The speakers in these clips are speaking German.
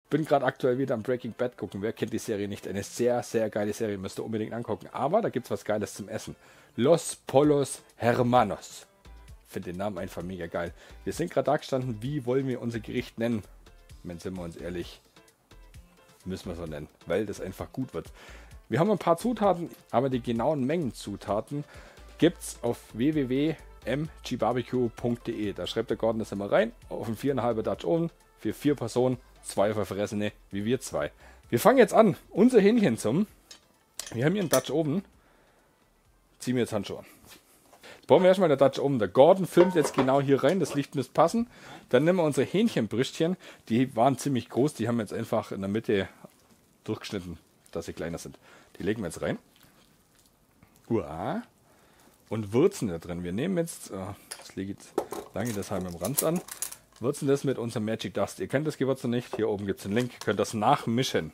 Bin gerade aktuell wieder am Breaking Bad gucken. Wer kennt die Serie nicht? Eine sehr, sehr geile Serie. Müsst ihr unbedingt angucken. Aber da gibt es was Geiles zum Essen. Los Pollos Hermanos. Finde den Namen einfach mega geil. Wir sind gerade da gestanden. Wie wollen wir unser Gericht nennen? Wenn sind wir uns ehrlich, müssen wir so nennen. Weil das einfach gut wird. Wir haben ein paar Zutaten, aber die genauen Mengenzutaten gibt es auf www.mgbarbecue.de. Da schreibt der Gordon das immer rein. Auf einen 4,5 Dutch Oven für 4 Personen. 2 Verfressene wie wir 2. Wir fangen jetzt an. Unser Hähnchen zum. Wir haben hier einen Dutch Oven. Ziehen wir jetzt Handschuhe an. Jetzt brauchen wir erstmal den Dutch Oven. Der Gordon filmt jetzt genau hier rein. Das Licht müsste passen. Dann nehmen wir unsere Hähnchenbrüstchen. Die waren ziemlich groß. Die haben wir jetzt einfach in der Mitte durchgeschnitten, dass sie kleiner sind. Die legen wir jetzt rein. Uah. Und würzen da drin. Wir nehmen jetzt, das lege ich jetzt lange deshalb im Rand an. Würzen das mit unserem Magic Dust. Ihr kennt das Gewürz noch nicht. Hier oben gibt es einen Link. Ihr könnt das nachmischen.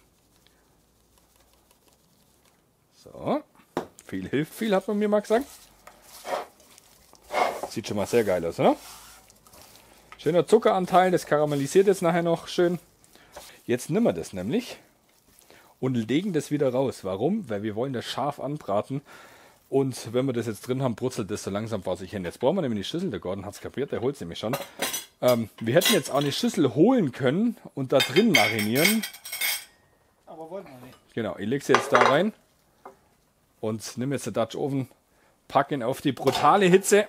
So. Viel hilft viel, hat man mir mal gesagt. Sieht schon mal sehr geil aus, oder? Schöner Zuckeranteil. Das karamellisiert jetzt nachher noch schön. Jetzt nehmen wir das nämlich und legen das wieder raus. Warum? Weil wir wollen das scharf anbraten. Und wenn wir das jetzt drin haben, brutzelt das so langsam vor sich hin. Jetzt brauchen wir nämlich die Schüssel. Der Gordon hat es kapiert. Der holt es nämlich schon. Wir hätten jetzt auch eine Schüssel holen können und da drin marinieren. Aber wollten wir nicht. Genau, ich lege sie jetzt da rein und nehme jetzt den Dutch Oven, packe ihn auf die brutale Hitze.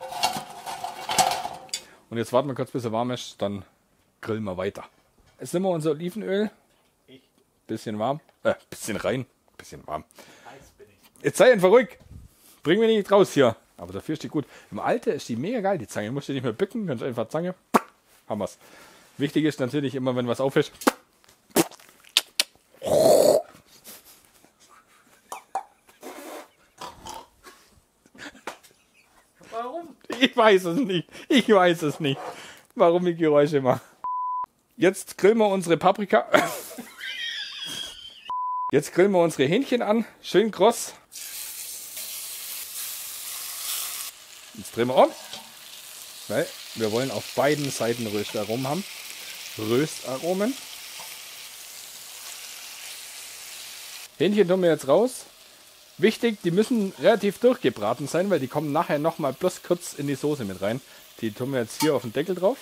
Und jetzt warten wir kurz, bis er warm ist, dann grillen wir weiter. Jetzt nehmen wir unser Olivenöl. Bisschen warm. Bisschen rein. Bisschen warm. Heiß bin ich. Jetzt sei einfach ruhig. Bring mich nicht raus hier. Aber dafür ist die gut. Im Alter ist die mega geil, die Zange. Musst du nicht mehr bücken, kannst einfach Zange. Haben wir's. Wichtig ist natürlich immer, wenn was auf ist. Warum? Ich weiß es nicht. Ich weiß es nicht, warum ich Geräusche mache. Jetzt grillen wir unsere Paprika. Jetzt grillen wir unsere Hähnchen an. Schön kross. Jetzt drehen wir um. Weil wir wollen auf beiden Seiten Röstaromen haben. Röstaromen. Hähnchen tun wir jetzt raus. Wichtig, die müssen relativ durchgebraten sein, weil die kommen nachher nochmal bloß kurz in die Soße mit rein. Die tun wir jetzt hier auf den Deckel drauf.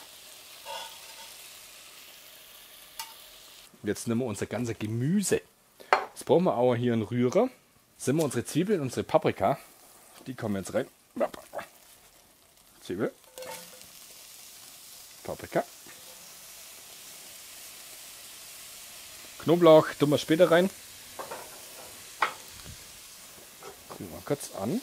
Und jetzt nehmen wir unser ganzes Gemüse. Jetzt brauchen wir auch hier einen Rührer. Jetzt nehmen wir unsere Zwiebeln, unsere Paprika. Die kommen jetzt rein. Zwiebel. Paprika. Knoblauch tun wir später rein. Mal kurz an.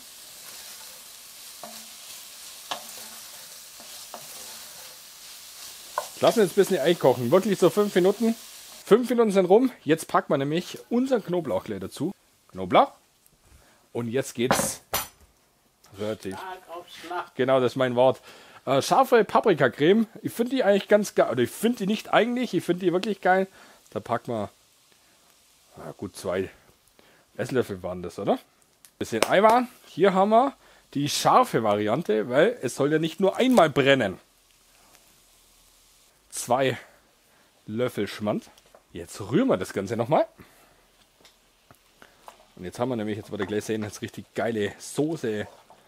Lassen wir jetzt ein bisschen einkochen. Wirklich so 5 Minuten. 5 Minuten sind rum. Jetzt packen wir nämlich unseren Knoblauch gleich dazu. Knoblauch. Und jetzt geht's relativ. Genau, das ist mein Wort. Scharfe Paprikacreme. Ich finde die eigentlich ganz geil. Oder ich finde die nicht eigentlich. Ich finde die wirklich geil. Da packen wir gut 2 Esslöffel waren das, oder? Bisschen Eiweiß. Hier haben wir die scharfe Variante, weil es soll ja nicht nur einmal brennen. 2 Löffel Schmand. Jetzt rühren wir das Ganze nochmal. Und jetzt haben wir nämlich, jetzt wird der gleich sehen, jetzt richtig geile Soße.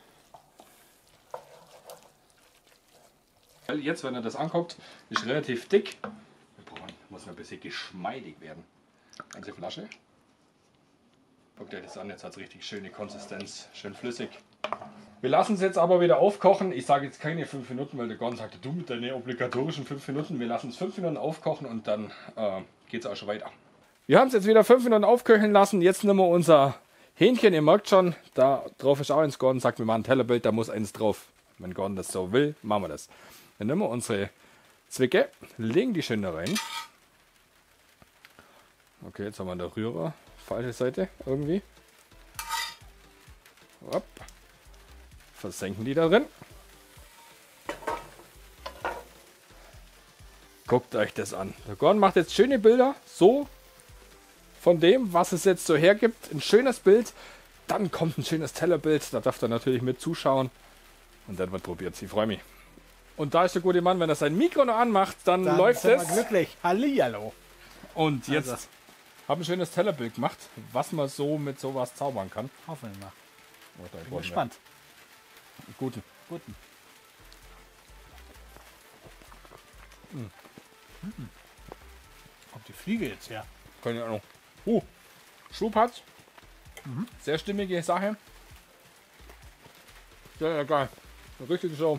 Jetzt, wenn ihr das anguckt, ist relativ dick. Muss ein bisschen geschmeidig werden. Ganze Flasche. Guckt euch das an, jetzt hat es richtig schöne Konsistenz, schön flüssig. Wir lassen es jetzt aber wieder aufkochen. Ich sage jetzt keine 5 Minuten, weil der Gordon sagte, du mit deinen obligatorischen 5 Minuten. Wir lassen es 5 Minuten aufkochen und dann geht es auch schon weiter. Wir haben es jetzt wieder 5 Minuten aufköcheln lassen. Jetzt nehmen wir unser Hähnchen. Ihr merkt schon, da drauf ist auch eins. Gordon sagt, wir machen ein Tellerbild, da muss eins drauf. Wenn Gordon das so will, machen wir das. Dann nehmen wir unsere Zwicke, legen die schön da rein. Okay, jetzt haben wir den Rührer. Falsche Seite irgendwie. Hopp. Versenken die da drin. Guckt euch das an. Der Gordon macht jetzt schöne Bilder. So von dem, was es jetzt so hergibt. Ein schönes Bild. Dann kommt ein schönes Tellerbild. Da darf er natürlich mit zuschauen. Und dann wird probiert. Ich freue mich. Und da ist der gute Mann, wenn er sein Mikro noch anmacht, dann läuft es. Glücklich. Hallihallo. Und jetzt Also. habe ein schönes Tellerbild gemacht, was man so mit sowas zaubern kann. Hoffen wir mal. Oh, da Bin wollen wir gespannt. einen Guten. Guten. Kommt die Fliege jetzt her? Keine Ahnung. Schub hat. Sehr stimmige Sache. Sehr geil. Richtig so.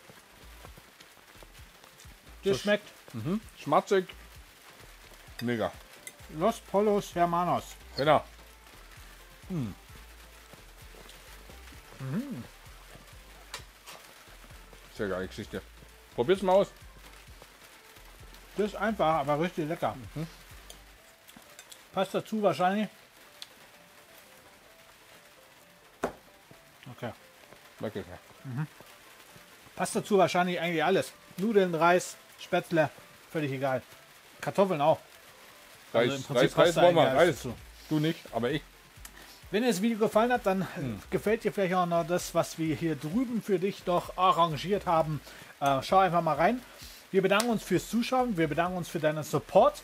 Das schmeckt Schmatzig. Mega. Los Polos Hermanos. Genau. Sehr geile Geschichte. Probier's mal aus. Das ist einfach, aber richtig lecker. Passt dazu wahrscheinlich. Okay. Wirklich. Passt dazu wahrscheinlich eigentlich alles. Nudeln, Reis, Spätzle, völlig egal. Kartoffeln auch. Also im Prinzip passt da Reis wollen wir. eigentlich alles Reis. dazu. Du nicht, aber ich. Wenn dir das Video gefallen hat, dann gefällt dir vielleicht auch noch das, was wir hier drüben für dich noch arrangiert haben. Schau einfach mal rein. Wir bedanken uns fürs Zuschauen. Wir bedanken uns für deinen Support.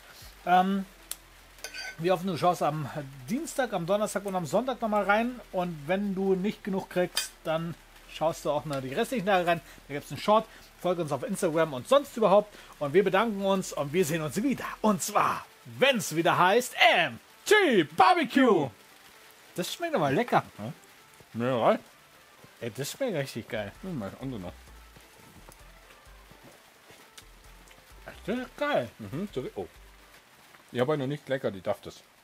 Wir hoffen, du schaust am Dienstag, am Donnerstag und am Sonntag nochmal rein. Und wenn du nicht genug kriegst, dann schaust du auch noch die restlichen Tage rein. Da gibt es einen Short. Folge uns auf Instagram und sonst überhaupt. Und wir bedanken uns und wir sehen uns wieder. Und zwar, wenn es wieder heißt MG Barbecue. Das schmeckt aber lecker. Mineral. Ey, das schmeckt richtig geil. Mal andere noch. Das ist geil. Oh. Ich habe noch nicht lecker, die darf das.